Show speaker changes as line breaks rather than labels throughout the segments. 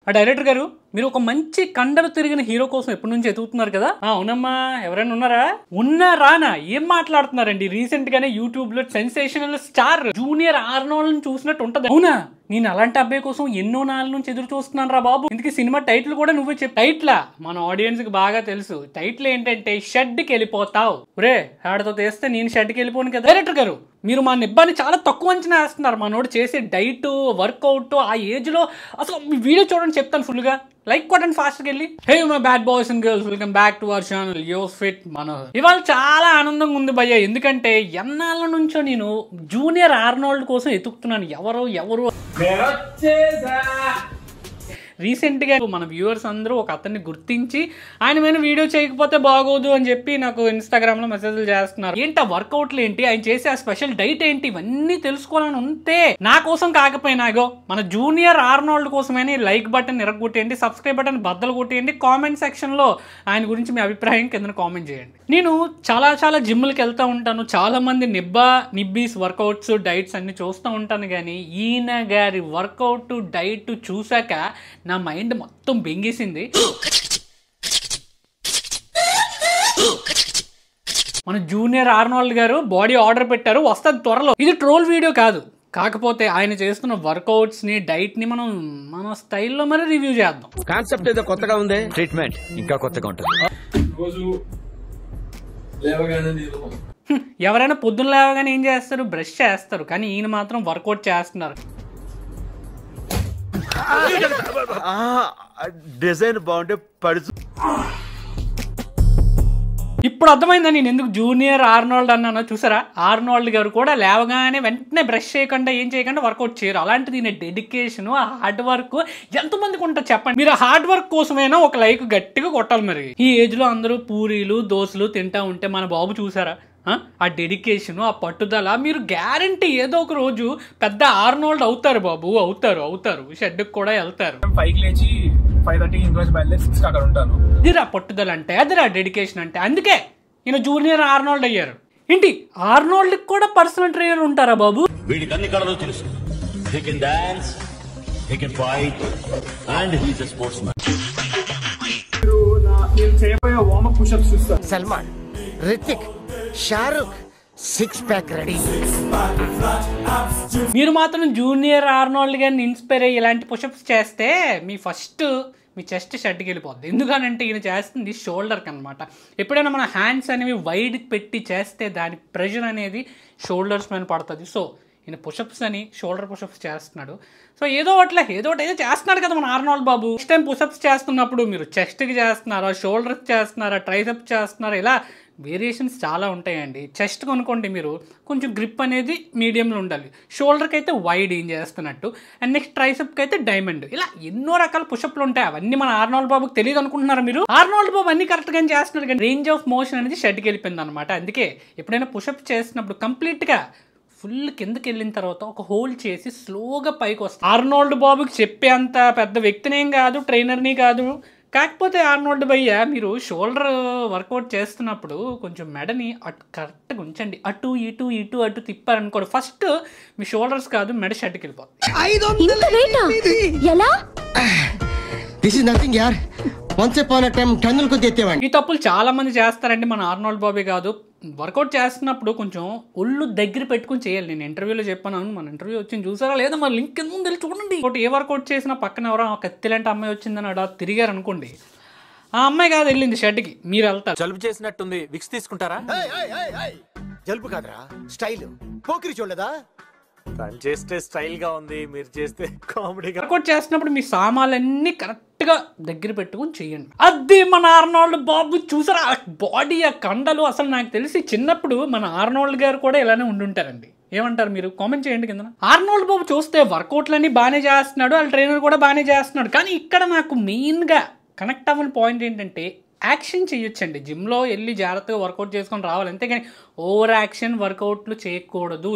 Director గారు మీరు ఒక మంచి కండలు తిరిగిన హీరో కోసం ఎప్పటి నుంచి ఎదుగుతున్నారు కదా? అవునమ్మా, ఎవరైనా ఉన్నారా? ఏం మాట్లాడుతున్నారండి? రీసెంట్ గానే యూట్యూబ్ లో సెన్సేషనల్ స్టార్ జూనియర్ ఆర్నాల్డ్ చూసినట్టు ఉంటది. అవునా? నేను అలాంటి అబ్బాయి కోసం ఎన్నో నాళ్ళ నుంచి ఎదురు చూస్తున్నాను రా బాబు. ఇందుకే సినిమా టైటిల్ కూడా నువ్వే చెప్పు. టైటిల్ మన ఆడియన్స్ కి బాగా తెలుసు. టైటిల్ ఏంటంటే షెడ్కి వెళ్ళిపోతావు. రే ఆడతో తెస్తే నేను షెడ్కి వెళ్ళిపోను కదా. డైరెక్టర్ గారు మీరు మా నిబ్బాని చాలా తక్కువ అంచనా వేస్తున్నారు. మనోడు చేసే డైట్ వర్కౌట్ ఆ ఏజ్ లో అసలు మీ వీడియో చూడండి చెప్తాను ఫుల్ గా. లైక్ కొట్టండి ఫాస్ట్ గా వెళ్ళి. Hey my bad boys and girls, welcome back to our channel 𝗙𝗶𝘀𝗺𝗺. ఇవాళ చాలా ఆనందంగా ఉంది భయ్య, ఎందుకంటే ఎన్నాళ్ళ నుంచో నేను జూనియర్ ఆర్నాల్డ్ కోసం ఎతుకుతున్నాను. ఎవరు రీసెంట్ గా మన వ్యూవర్స్ అందరూ ఒక అతన్ని గుర్తించి ఆయన మీద వీడియో చేయకపోతే బాగోదు అని చెప్పి నాకు ఇన్స్టాగ్రామ్ లో మెసేజ్లు చేస్తున్నారు. ఏంటి ఆ వర్కౌట్లు ఏంటి, ఆయన చేసే ఆ స్పెషల్ డైట్ ఏంటి, ఇవన్నీ తెలుసుకోవాలని ఉంటే నా కోసం కాకపోయినా మన జూనియర్ ఆర్నాల్డ్ కోసమైనా లైక్ బటన్ ఇరగొట్టేయండి, సబ్స్క్రైబ్ బటన్ బద్దలు కొట్టేయండి, కామెంట్ సెక్షన్ లో ఆయన గురించి మీ అభిప్రాయం కింద కామెంట్ చేయండి. నేను చాలా జిమ్లకి వెళ్తూ ఉంటాను, చాలా మంది నిబ్బీస్ వర్కౌట్స్ డైట్స్ అన్ని చూస్తూ ఉంటాను. కానీ ఈయన గారి వర్కౌట్ డైట్ చూసాక నా మైండ్ మొత్తం బెంగేసింది. మన జూనియర్ ఆర్నాల్డ్ గారు బాడీ ఆర్డర్ పెట్టారు, వస్తుంది త్వరలో. ఇది ట్రోల్ వీడియో కాదు, కాకపోతే ఆయన చేస్తున్న వర్కౌట్స్ ని డైట్ ని మనం మన స్టైల్లో మరి రివ్యూ చేద్దాం.
కాన్సెప్ట్ ఏదో కొత్తగా ఉంది, ట్రీట్మెంట్ ఇంకా కొత్తగా ఉంటుంది.
ఎవరైనా పొద్దున్న లేవగానే ఏం చేస్తారు? బ్రష్ చేస్తారు. కానీ ఈయన మాత్రం వర్కౌట్ చేస్తున్నారు.
డిజైన్ బాగుంటే పడుచు.
ఇప్పుడు అర్థమైందా నేను ఎందుకు జూనియర్ ఆర్నాల్డ్ అన్నానో? చూసారా, ఆర్నాల్డ్ గారు కూడా లేవగానే వెంటనే బ్రష్ చేయకుండా ఏం చేయకుండా వర్కౌట్ చేయరు. అలాంటిది ఈయన డెడికేషన్, ఆ హార్డ్ వర్క్ ఎంతమందికి ఉంటుంది చెప్పండి. మీరు హార్డ్ వర్క్ కోసమైనా ఒక లైక్ గట్టిగా కొట్టాలి. మరి ఈ ఏజ్ లో అందరూ పూరీలు దోశలు తింటా ఉంటే మన బాబు చూసారా ఆ డెడికేషన్, ఆ పట్టుదల. మీరు గ్యారంటీ ఏదో ఒక రోజు పెద్ద ఆర్నాల్డ్ అవుతారు బాబు, అవుతారు. షెడ్కి కూడా వెళ్తారు.
5కి లేచి 5:30 ఇంకోసి బయలుదేరి 6 అక్కడ ఉంటాను.
ఇదిరా పట్టుదల అంటే, అదిరా డెడికేషన్ అంటే. అందుకే ఈయన జూనియర్ ఆర్నాల్డ్ అయ్యారు. ఏంటి ఆర్నాల్డ్ కూడా పర్సనల్ ట్రైనర్ ఉంటారా బాబు?
వీడికి అన్ని కళలు తెలుసు. He can dance, he can fight, and he's a sportsman.
నేను చేయబోయే వార్మప్ పుషప్స్ చూస్తాను.
Salman, Hrithik, Shahrukh 6 pack ready.
మీరు మాత్రం జూనియర్ ఆర్నాల్డ్ గారిని ఇన్స్పైర్ అయ్యి ఇలాంటి పుషప్స్ చేస్తే మీ చెస్ట్ షెడ్కి వెళ్ళిపోద్ది. ఎందుకనంటే ఈయన చేస్తుంది షోల్డర్కి అనమాట. ఎప్పుడైనా మన హ్యాండ్స్ అనేవి వైడ్ పెట్టి చేస్తే దాని ప్రెషర్ అనేది షోల్డర్స్ మీద పడుతుంది. సో ఈయన పుషప్స్ అని షోల్డర్ పుషప్స్ చేస్తున్నాడు. సో ఏదో ఒకటి చేస్తున్నాడు కదా మన ఆర్నాల్డ్ బాబు. నెక్స్ట్ టైం పుషప్స్ చేస్తున్నప్పుడు మీరు చెస్ట్కి చేస్తున్నారా, షోల్డర్కి చేస్తున్నారా, ట్రైసెప్స్ చేస్తున్నారా, ఇలా వేరియేషన్స్ చాలా ఉంటాయండి. చెస్ట్ కొనుక్కోండి మీరు, కొంచెం గ్రిప్ అనేది మీడియంలో ఉండాలి. షోల్డర్కి అయితే వైడ్ ఏం చేస్తున్నట్టు, అండ్ నెక్స్ట్ ట్రైసెప్కి అయితే డైమండ్. ఇలా ఎన్నో రకాల పుషప్లు ఉంటాయి. అవన్నీ మన ఆర్నాల్డ్ బాబుకి తెలియదు అనుకుంటున్నారా మీరు? ఆర్నాల్డ్ బాబు అన్ని కరెక్ట్గానే చేస్తున్నాడు, కానీ రేంజ్ ఆఫ్ మోషన్ అనేది షెడ్కి వెళ్ళిపోయింది అనమాట. అందుకే ఎప్పుడైనా పుషప్ చేసినప్పుడు కంప్లీట్గా ఫుల్ కిందకి వెళ్ళిన తర్వాత ఒక హోల్డ్ చేసి స్లోగా పైకి వస్తుంది. ఆర్నాల్డ్ బాబుకి చెప్పే అంత పెద్ద వ్యక్తినేం కాదు, ట్రైనర్ని కాదు. కాకపోతే ఆర్నాల్డ్ భయ్య మీరు షోల్డర్ వర్కౌట్ చేస్తున్నప్పుడు కొంచెం మెడని కరెక్ట్గా ఉంచండి. అటు ఇటు తిప్పారనుకోండి, ఫస్ట్ మీ షోల్డర్స్ కాదు మెడ షెడ్కి వెళ్ళిపోతుంది. ఈ తప్పులు చాలా మంది చేస్తారండి. మన ఆర్నాల్డ్ బాబే కాదు, వర్కౌట్ చేస్తున్నప్పుడు కొంచెం ఒళ్ళు దగ్గర పెట్టుకుని చేయాలి. నేను ఇంటర్వ్యూలో చెప్పాను, మన ఇంటర్వ్యూ వచ్చింది చూసారా లేదా, మరి లింక్ కింద ముందు వెళ్ళి చూడండి. ఒకటి ఏ వర్కౌట్ చేసినా పక్కన ఎవరో కత్తిలాంటి అమ్మాయి వచ్చిందని అలా తిరిగారు అనుకోండి, ఆ అమ్మాయి కాదు వెళ్ళింది షెడ్కి, మీరు వెళ్తారు.
జలుబు చేసినట్టుంది, విక్స్ తీసుకుంటారా?
జలుబు కాదురా, స్టైల్. పోకిరి చూడలేదా?
తను చేస్తే స్టైల్ గా ఉంది, మీరు చేస్తే కామెడీగా.
వర్కౌట్ చేస్తున్నప్పుడు మీ సామాన్లన్నీ కరెక్ట్గా దగ్గర పెట్టుకుని చెయ్యండి. అది మన ఆర్నాల్డ్ బాబు చూసారా, బాడీ ఆ కండలు. అసలు నాకు తెలిసి చిన్నప్పుడు మన ఆర్నాల్డ్ గారు కూడా ఇలానే ఉండుంటారండి. ఏమంటారు మీరు? కామెంట్ చేయండి కింద. ఆర్నాల్డ్ బాబు చూస్తే వర్కౌట్లన్నీ బాగానే చేస్తున్నాడు, వాళ్ళ ట్రైనర్ కూడా బాగానే చేస్తున్నాడు. కానీ ఇక్కడ నాకు మెయిన్గా కనెక్ట్ అవ్వని పాయింట్ ఏంటంటే యాక్షన్ చేయొచ్చండి. జిమ్లో వెళ్ళి జాగ్రత్తగా వర్కౌట్ చేసుకొని రావాలి, అంతేగాని ఓవర్ యాక్షన్ వర్కౌట్లు చేయకూడదు.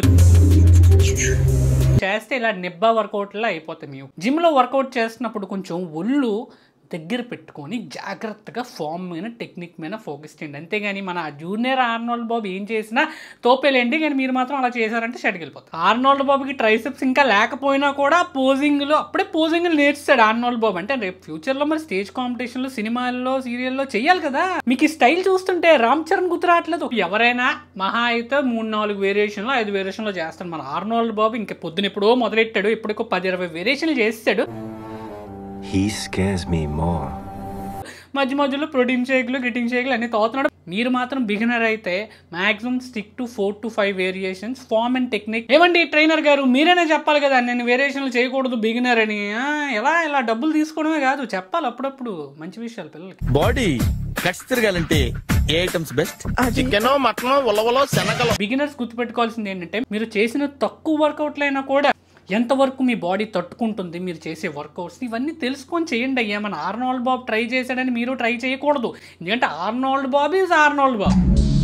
చేస్తే ఇలా నిబ్బా వర్కౌట్లా అయిపోతాయి. మేము జిమ్లో వర్కౌట్ చేస్తున్నప్పుడు కొంచెం ఒళ్ళు దగ్గర పెట్టుకొని జాగ్రత్తగా ఫామ్ మీద టెక్నిక్ మీద ఫోకస్ చేయండి. అంతేగాని మన జూనియర్ ఆర్నాల్డ్ బాబు ఏం చేసినా తోపేలేండి, కానీ మీరు మాత్రం అలా చేశారంటే షెడ్కి వెళ్ళిపోతారు. ఆర్నాల్డ్ బాబుకి ట్రైసెప్స్ ఇంకా లేకపోయినా కూడా పోజింగ్లో అప్పుడే పోజింగ్లు నేర్చుతాడు ఆర్నాల్డ్ బాబు. అంటే రేపు ఫ్యూచర్లో మరి స్టేజ్ కాంపిటీషన్లో, సినిమాల్లో, సీరియల్లో చెయ్యాలి కదా. మీకు ఈ స్టైల్ చూస్తుంటే రామ్ చరణ్ గుర్తు రావట్లేదు. ఎవరైనా మహా అయితే 3-4 వేరియేషన్లో 5 వేరియేషన్లో చేస్తాడు. మన ఆర్నాల్డ్ బాబు ఇంకా పొద్దున ఎప్పుడో మొదలెట్టాడు, ఎప్పటికో 10-20 వేరియేషన్లు చేస్తాడు.
He scares me more.
మధ్య మధ్యలో ప్రోటీన్ షేక్లు, గిటింగ్ షేక్లు అన్ని తోతున్నాడు. మీరు మాత్రం బిగినర్ అయితే maximum stick to 4 to 5 variations, form and technique. ఏమండి ట్రైనర్ గారు, మీరైనా చెప్పాలి కదా నేను వేరియేషన్లు చేయకూడదు బిగినర్ అని. ఎలా డబ్బులు తీసుకోవడమే కాదు, చెప్పాలి అప్పుడప్పుడు మంచి విషయాలు పిల్లలకి.
బాడీ కట్స్ తిరగాలంటే ఏ ఐటమ్స్ బెస్ట్? చికెన్, మటన్, ఉలవలో, శనగలు.
బిగినర్స్ గుర్తుపెట్టుకోవాల్సింది ఏంటంటే మీరు చేసిన తక్కువ వర్కౌట్లు అయినా కూడా ఎంతవరకు మీ బాడీ తట్టుకుంటుంది, మీరు చేసే వర్కౌట్స్ ఇవన్నీ తెలుసుకొని చేయండి. అయ్యా మన ఆర్నాల్డ్ బాబు ట్రై చేశాడని మీరు ట్రై చేయకూడదు. ఎందుకంటే ఆర్నాల్డ్ బాబు ఈజ్ ఆర్నాల్డ్ బాబు.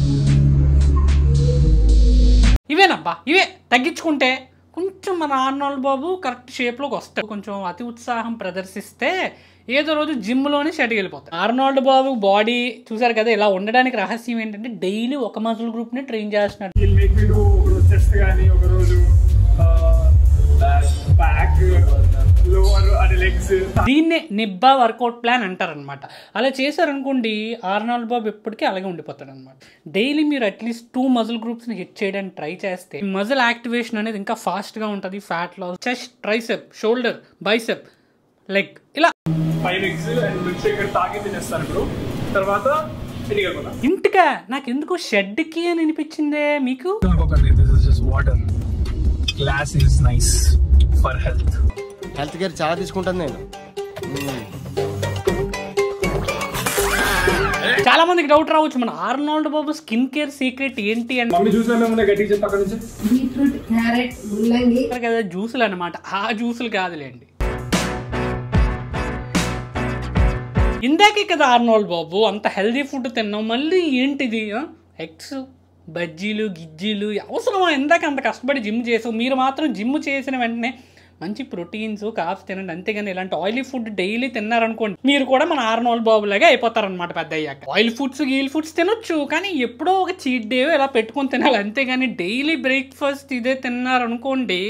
ఇవేనబ్బా, ఇవే తగ్గించుకుంటే కొంచెం మన ఆర్నాల్డ్ బాబు కరెక్ట్ షేప్లోకి వస్తాడు. కొంచెం అతి ఉత్సాహం ప్రదర్శిస్తే ఏదో రోజు జిమ్లోనే షెడ్కి వెళ్ళిపోతాడు. ఆర్నాల్డ్ బాబు బాడీ చూసారు కదా, ఇలా ఉండడానికి రహస్యం ఏంటంటే డైలీ ఒక మజిల్ గ్రూప్ని ట్రైన్ చేస్తున్నాడు. దీన్నే నిబ్బా వర్కౌట్ ప్లాన్ అంటారనమాట. అలా చేశారనుకోండి ఆర్నాల్డ్ బాబు ఎప్పటికీ అలాగే ఉండిపోతాడు అనమాట. డైలీ మీరు అట్లీస్ట్ 2 మజిల్ గ్రూప్స్ని హిట్ చేయడానికి ట్రై చేస్తే మజిల్ యాక్టివేషన్ అనేది ఇంకా ఫాస్ట్గా ఉంటుంది. Fat loss, chest, tricep, shoulder, bicep, leg, ఇలా
5 eggs and milkshake తాగి తినేస్తాను ఇప్పుడు. తర్వాత
ఇంటికా నాకు ఎందుకో షెడ్కి అని అనిపించిందే మీకు.
Water glass is nice for health
care చాలా తీసుకుంటాను నేను.
చాలా మందికి డౌట్ రావచ్చు మన ఆర్నాల్డ్ బాబు స్కిన్ కేర్ సీక్రెట్ ఏంటి అని.
మమ్మీ జ్యూస్ గట్టిగా చెప్పి అక్కడ నుంచి
బీట్రూట్, క్యారెట్, ముల్లంగి
కదా జ్యూసులు అనమాట. ఆ జ్యూసులు కాదులేండి, ఇందాకే కదా ఆర్నాల్డ్ బాబు అంత హెల్దీ ఫుడ్ తిన్నాం, మళ్ళీ ఏంటిది ఎగ్స్, బజ్జీలు, గిజ్జీలు అవసరమా? ఇందాక అంత కష్టపడి జిమ్ చేసావు. మీరు మాత్రం జిమ్ చేసిన వెంటనే మంచి ప్రోటీన్స్, కార్బ్స్ తినండి. అంతేగాని ఇలాంటి ఆయిలీ ఫుడ్ డైలీ తిన్నారనుకోండి మీరు కూడా మన ఆర్నాల్డ్ బాబు లాగా అయిపోతారనమాట పెద్ద అయ్యాక. ఆయిల్ ఫుడ్స్ తినొచ్చు, కానీ ఎప్పుడో ఒక చీట్ డే ఇలా పెట్టుకొని తినాలి. అంతేగాని డైలీ బ్రేక్ఫాస్ట్ ఇదే తిన్నారనుకోండి.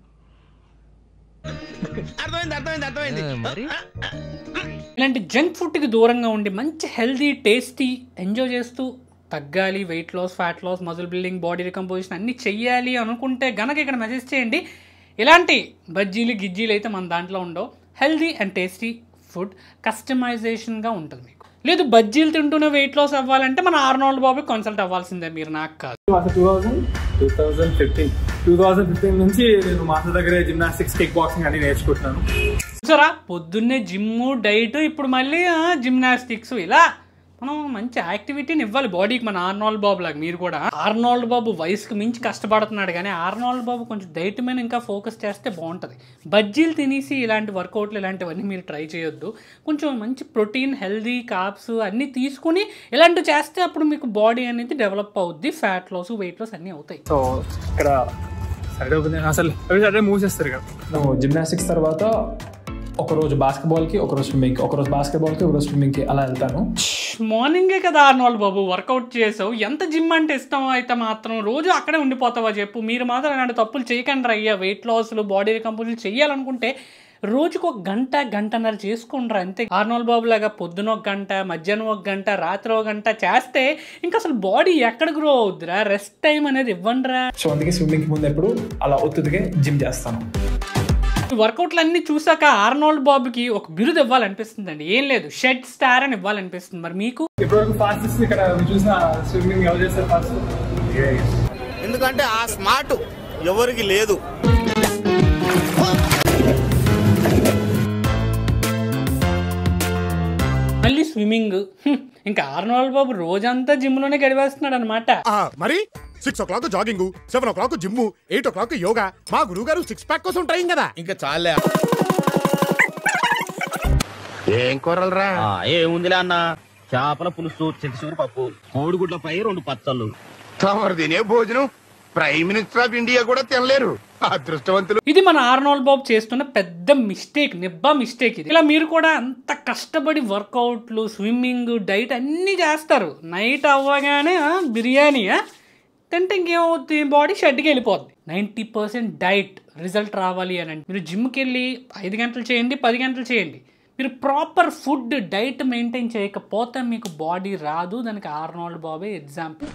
ఇలాంటి జంక్ ఫుడ్కి దూరంగా ఉండి మంచి హెల్దీ, టేస్టీ ఎంజాయ్ చేస్తూ తగ్గాలి, weight loss, fat loss, muscle building, body recomposition అన్నీ చెయ్యాలి అనుకుంటే గనక ఇక్కడ మెసేజ్ చేయండి. ఇలాంటి బజ్జీలు, గిజ్జీలు అయితే మన దాంట్లో ఉండవు. హెల్దీ అండ్ టేస్టీ ఫుడ్ కస్టమైజేషన్గా ఉంటుంది మీకు. లేదు బజ్జీలు తింటూనే వెయిట్ లాస్ అవ్వాలంటే మన ఆర్నాల్డ్ బాబు కన్సల్ట్ అవ్వాల్సిందే, మీరు నాకు కాదు.
2015 నుంచి నేను మాస్టర్ దగ్గర జిమ్నాస్టిక్స్, కిక్ బాక్సింగ్ అన్ని నేర్చుకుంటున్నాను.
చూసారా, పొద్దున్నే జిమ్, డైట్, ఇప్పుడు మళ్ళీ జిమ్నాస్టిక్స్. ఇలా మనం మంచి యాక్టివిటీని ఇవ్వాలి బాడీకి మన ఆర్నాల్డ్ బాబు లాగా. మీరు కూడా ఆర్నాల్డ్ బాబు వయసుకు మించి కష్టపడుతున్నాడు, కానీ ఆర్నాల్డ్ బాబు కొంచెం డైట్ మీద ఇంకా ఫోకస్ చేస్తే బాగుంటుంది. బజ్జీలు తినేసి ఇలాంటి వర్కౌట్లు ఇలాంటివన్నీ మీరు ట్రై చేయొద్దు. కొంచెం మంచి ప్రోటీన్, హెల్దీ, కార్బ్స్ అన్నీ తీసుకుని ఇలాంటివి చేస్తే అప్పుడు మీకు బాడీ అనేది డెవలప్ అవుద్ది. ఫ్యాట్ లాస్, వెయిట్ లాస్ అన్నీ అవుతాయి.
సో ఇక్కడ సాటర్డే మూవ్ చేస్తారు కదా. జిమ్నాస్టిక్స్ తర్వాత ఒకరోజు బాస్కెట్బాల్కి, ఒకరోజు స్విమ్మింగ్కి, ఒకరోజు బాస్కెట్బాల్కి, ఒకరోజు స్విమ్మింగ్కి అలా వెళ్తాను.
మార్నింగే కదా ఆర్నాల్డ్ బాబు వర్కౌట్ చేసావు. ఎంత జిమ్ అంటే ఇష్టమో అయితే మాత్రం రోజు అక్కడే ఉండిపోతావా చెప్పు. మీరు మాత్రం అలాంటి తప్పులు చేయకండి అయ్యా. వెయిట్ లాస్లు, బాడీ రికంపోజిషన్ చెయ్యాలనుకుంటే రోజుకు 1 గంట, 1.5 గంటలు చేసుకుంటారు అంతే. ఆర్నాల్డ్ బాబు లాగా పొద్దున 1 గంట, మధ్యాహ్నం 1 గంట, రాత్రి 1 గంట చేస్తే ఇంకా అసలు బాడీ ఎక్కడ గ్రో అవుద్దిరా. రెస్ట్ టైం అనేది ఇవ్వండిరా.
సో అందుకే స్విమ్మింగ్కి ముందు ఎప్పుడు అలా ఒత్తుదిగా జిమ్ చేస్తాను.
వర్కౌట్లు అన్ని చూసాక ఆర్నాల్డ్ బాబుకి ఒక బిరుదు ఇవ్వాలనిపిస్తుంది అండి. ఏం లేదు, షెడ్ స్టార్ అని ఇవ్వాలనిపిస్తుంది. మరి మీకు
ఇప్పటివరకు ఫాస్టెస్ట్ ఇక్కడ చూసిన స్విమ్మింగ్ ఎవరు చేస్తారు ఫాస్ట్?
ఎందుకంటే ఆ స్మార్ట్ ఎవరికి లేదు.
మళ్ళీ స్విమ్మింగ్. ఇంకా ఆర్నాల్డ్ బాబు రోజంతా జిమ్ లోనే గడివేస్తున్నాడు అనమాట.
మరి 6 o'clock jogging, 7 o'clock gym, 8 o'clock yoga. మా గురువు గారు 6 pack కోసం ట్రైన్ కదా.
ఇంకా చాలే.
ఏం కూరలరా?
ఏముందిలే అన్న, చేపల పులుసు, చింతసూరు పప్పు, కోడిగుడ్లపై 2 పచ్చళ్ళు.
తమరు తినే భోజనం ప్రైమ్ మినిస్టర్ ఆఫ్ ఇండియా కూడా తినలేరు. అదృష్టవంతులు.
ఇది మన ఆర్నాల్డ్ బాబు చేస్తున్న పెద్ద మిస్టేక్, నిబ్బా మిస్టేక్ ఇది. ఇలా మీరు కూడా అంత కష్టపడి వర్కౌట్లు, స్విమ్మింగ్, డైట్ అన్నీ చేస్తారు. నైట్ అవ్వగానే బిర్యానీ తింటే ఇంకేమవుతుంది, బాడీ షెడ్కి వెళ్ళిపోద్ది. 90% డైట్ రిజల్ట్ రావాలి అని అంటే మీరు జిమ్కి వెళ్ళి 5 గంటలు చేయండి, 10 గంటలు చేయండి. మీరు ప్రాపర్ ఫుడ్ డైట్ మెయింటైన్ చేయకపోతే మీకు బాడీ రాదు. దానికి ఆర్నాల్డ్ బాబే ఎగ్జాంపుల్.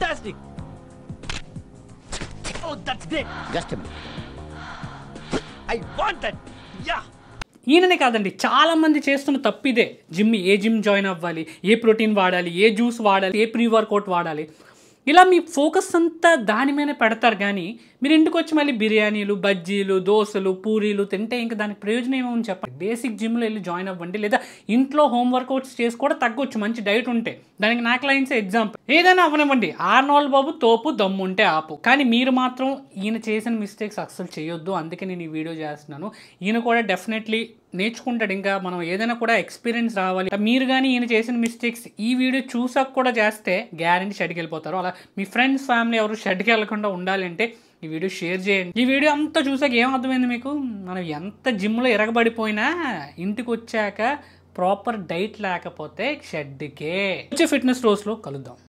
ఈయననే కాదండి, చాలా మంది చేస్తున్న తప్పు ఇదే. ఏ జిమ్ జాయిన్ అవ్వాలి, ఏ ప్రోటీన్ వాడాలి, ఏ జ్యూస్ వాడాలి, ఏ ప్రీ వర్కౌట్ వాడాలి, ఇలా మీ ఫోకస్ అంతా దాని మీదనే పెడతారు. కానీ మీరు ఇంటికి వచ్చి మళ్ళీ బిర్యానీలు, బజ్జీలు, దోశలు, పూరీలు తింటే ఇంకా దానికి ప్రయోజనం ఏమని చెప్పండి. బేసిక్ జిమ్లో వెళ్ళి జాయిన్ అవ్వండి, లేదా ఇంట్లో హోమ్ వర్కౌట్స్ చేసి కూడా తగ్గొచ్చు మంచి డైట్ ఉంటే. దానికి నాకు లైన్స్ ఎగ్జాంపుల్. ఏదైనా అవ్వనివ్వండి, ఆర్నాల్డ్ బాబు తోపు, దమ్ము ఉంటే ఆపు. కానీ మీరు మాత్రం ఈయన చేసిన మిస్టేక్స్ అస్సలు చేయొద్దు. అందుకే నేను ఈ వీడియో చేస్తున్నాను. ఈయన కూడా డెఫినెట్లీ నేర్చుకుంటాడు. ఇంకా మనం ఏదైనా కూడా ఎక్స్పీరియన్స్ రావాలి. మీరు కానీ ఈయన చేసిన మిస్టేక్స్ ఈ వీడియో చూసాక కూడా చేస్తే గ్యారెంటీ షెడ్కి వెళ్ళిపోతారు. అలా మీ ఫ్రెండ్స్, ఫ్యామిలీ ఎవరు షెడ్కి వెళ్ళకుండా ఉండాలంటే ఈ వీడియో షేర్ చేయండి. ఈ వీడియో అంతా చూసాక ఏం అర్థమైంది మీకు? మనం ఎంత జిమ్లో ఎరగబడిపోయినా ఇంటికి వచ్చాక ప్రాపర్ డైట్ లేకపోతే షెడ్కే. వచ్చే ఫిట్నెస్ రోజులో కలుద్దాం.